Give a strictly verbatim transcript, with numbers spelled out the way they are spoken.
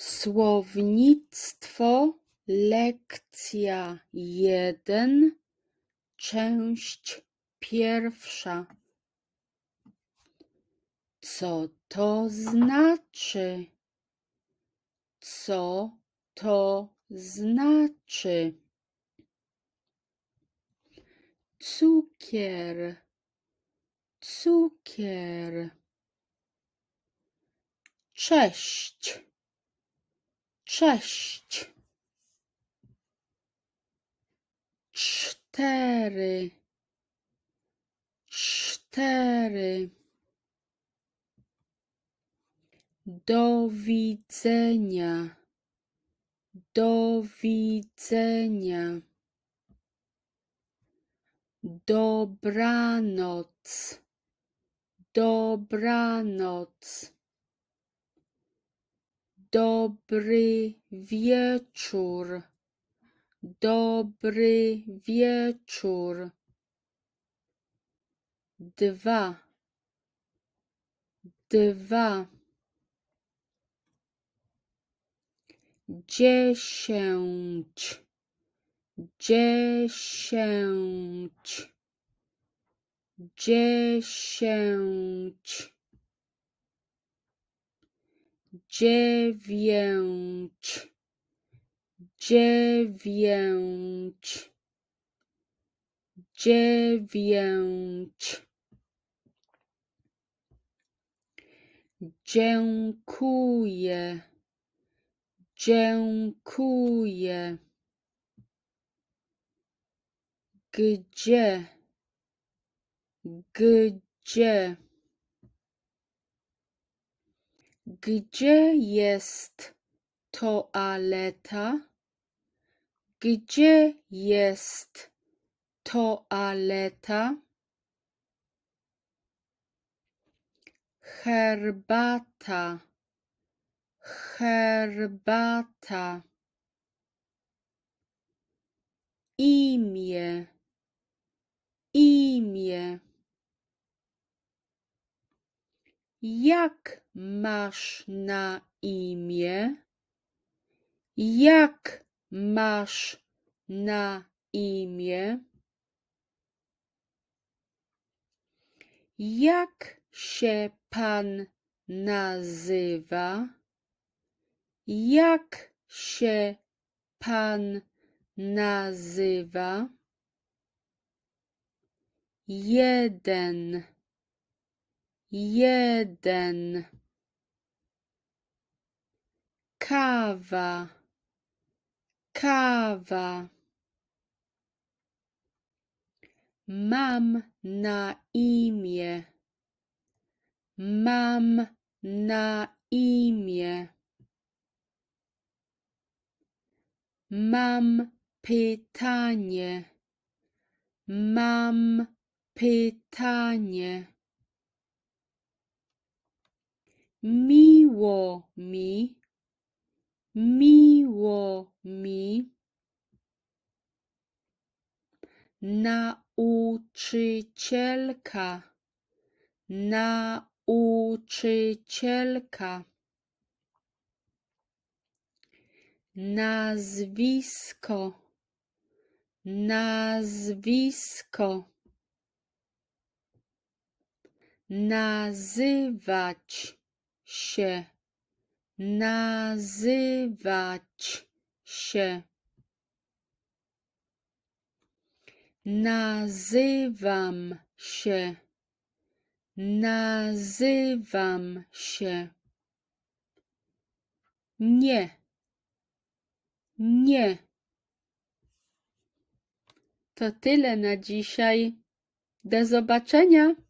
Słownictwo, lekcja jeden, część pierwsza. Co to znaczy? Co to znaczy? Cukier, cukier. Cześć, cześć. Cztery, cztery. Do widzenia, do widzenia. Dobranoc, dobranoc. Dobry wieczór, dobry wieczór. Dwa, dwa. Dziesięć, dziesięć, dziesięć. Dziewięć, dziewięć, dziewięć. Dziękuję, dziękuję. Gdzie, gdzie? Gdzie jest toaleta? Gdzie jest toaleta? Herbata, herbata. Imię, imię. Jak masz na imię? Jak masz na imię? Jak się pan nazywa? Jak się pan nazywa? Jeden, jeden. Kawa, kawa. Mam na imię, mam na imię. Mam pytanie, mam pytanie. Miło mi, miło mi. Nauczycielka, nauczycielka. Nazwisko, nazwisko. Nazywać się, nazywać się. Nazywam się, nazywam się. Nie, nie. To tyle na dzisiaj. Do zobaczenia.